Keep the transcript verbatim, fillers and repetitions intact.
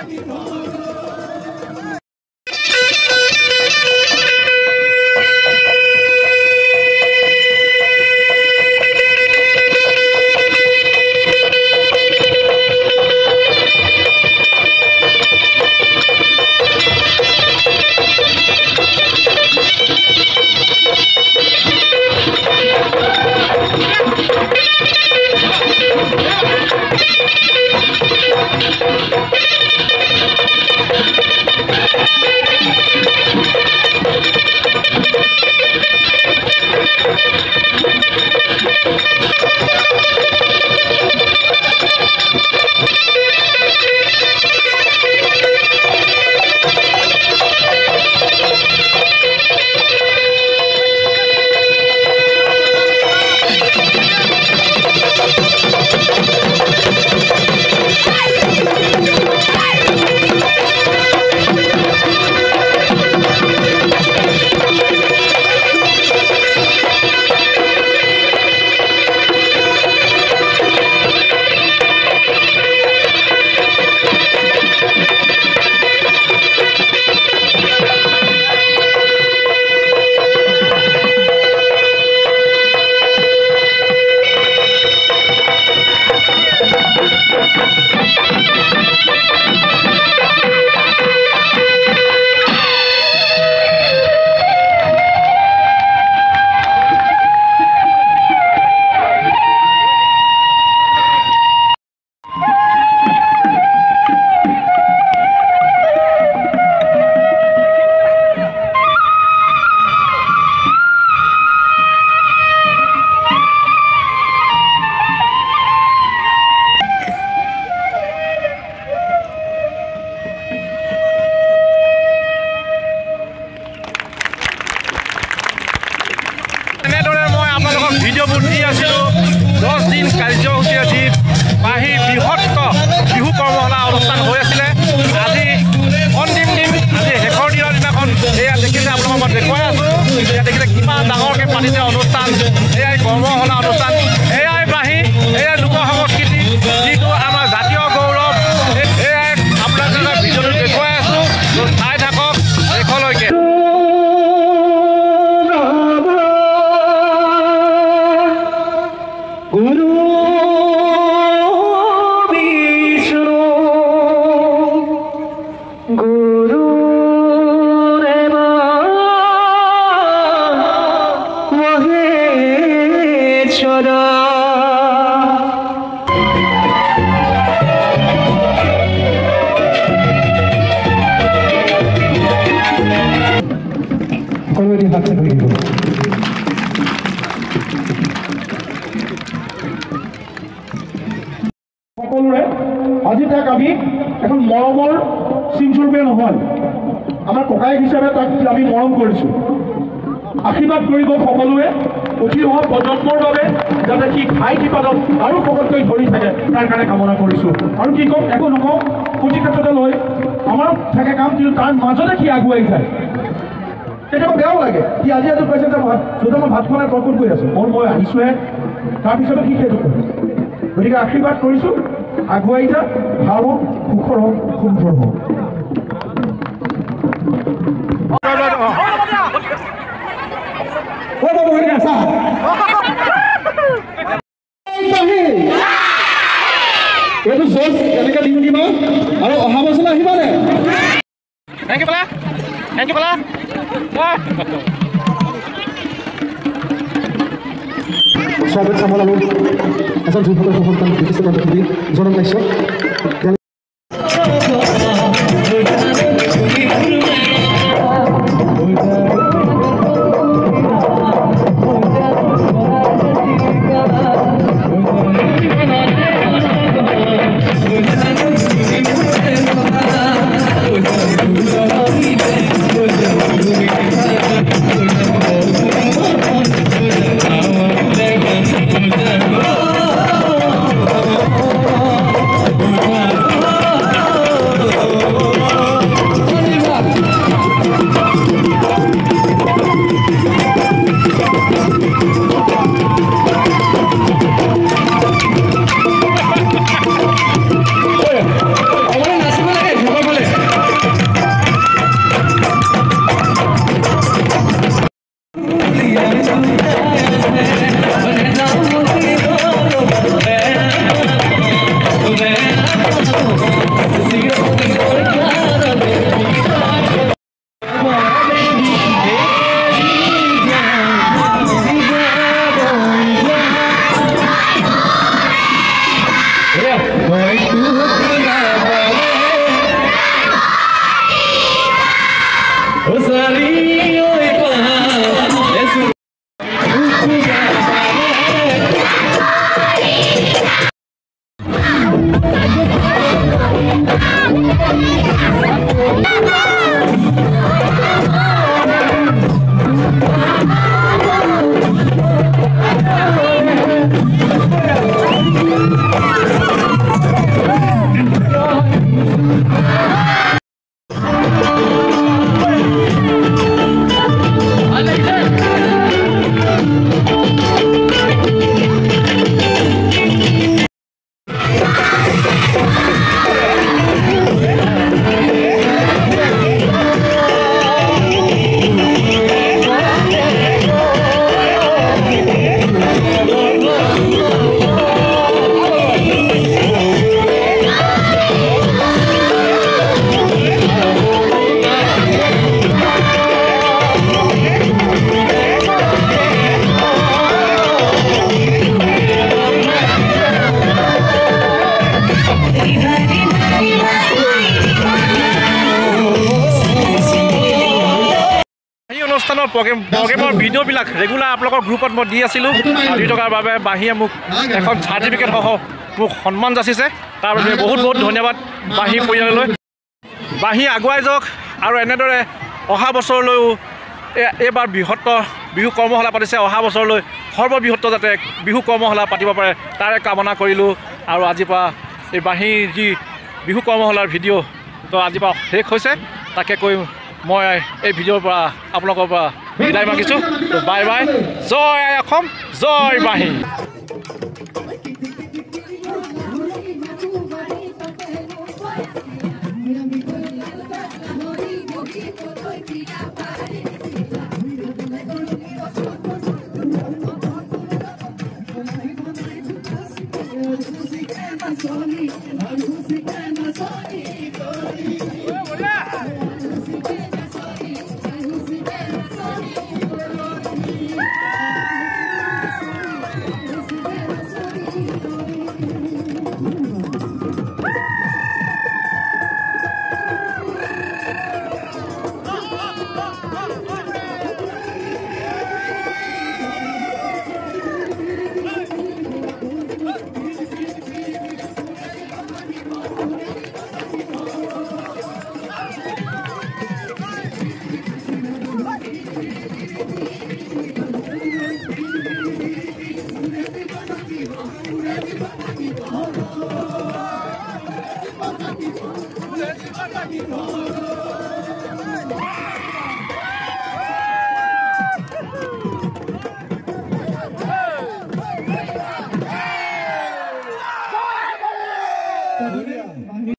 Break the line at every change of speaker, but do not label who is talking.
আজি তাক আমি এখন মৰমৰ চিনস্বৰূপে নহয় আমাৰ ককাই হিচাপে তাক আমি মৰম কৰিছোঁ আশীৰ্বাদ কৰিব সকলোৱে উঠি অহা প্ৰজন্মৰ বাবে যাতে কি ঘাই কিপাদত আৰু সকলোকৈ ধৰি থাকে তাৰ কাৰণে কামনা কৰিছোঁ আৰু কি কম একো নকওঁ কোটি ক্ষেত্ৰতে লৈ আমাৰ থাকে কাম কিন্তু তাৰ মাজতে কি আগুৱাই যায় কেতিয়াবা বেয়াও লাগে কি আজি আজি কৈছে যে যদি মই ভাত খোৱাৰ কৰ্কট কৰি আছোঁ মোৰ মই আহিছোঁহে তাৰপিছতো কি সেইটো কৰিম গতিকে আশীৰ্বাদ কৰিছোঁ আগুৱাই যা ভাল হওক সুখৰ হওক সুন্দৰ হওক এইটো জজ এনেকৈ দিম দিম আৰু অহা বছৰলৈ আহিবানে থেংক ইউ পালা থেংক ইউ পালা স্বাগত চামল আৰু এজন যুৱকৰ সন্তান বিশিষ্ট ব্যক্তি জনম পাইছোঁ
Oh অনুষ্ঠানৰ প্ৰগ্ৰেম প্ৰগ্ৰেমৰ ভিডিঅ'বিলাক ৰেগুলাৰ আপোনালোকৰ গ্ৰুপত মই দি আছিলোঁ দি থকাৰ বাবে বাঁহীয়ে মোক এখন চাৰ্টিফিকেট সহ মোক সন্মান যাচিছে তাৰ বাবে বহুত বহুত ধন্যবাদ বাঁহী পৰিয়াললৈ বাঁহী আগুৱাই যাওক আৰু এনেদৰে অহা বছৰলৈও এইবাৰ বৃহত্তৰ বিহু কৰ্মশালা পাতিছে অহা বছৰলৈ সৰ্ববৃহত্তৰ যাতে বিহু কৰ্মশালা পাতিব পাৰে তাৰে কামনা কৰিলোঁ আৰু আজিৰ পৰা এই বাঁহীৰ যি বিহু কৰ্মশালাৰ ভিডিঅ' তো আজিৰ পৰা শেষ হৈছে তাকে কৈ মই এই ভিডিঅ'ৰ পৰা আপোনালোকৰ পৰা বিদায় মাগিছোঁ বাই বাই জয় আই অসম জয় বাঁহী
Oh,